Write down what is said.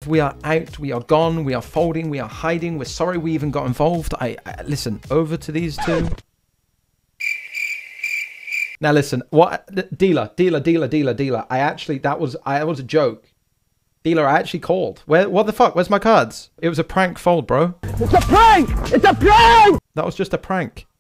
We are out. We are gone. We are folding. We are hiding. We're sorry we even got involved. Listen, over to these two. Now listen, what dealer. That was a joke. Dealer, I actually called. What the fuck? Where's my cards? It was a prank fold, bro. It's a prank! It's a prank! That was just a prank.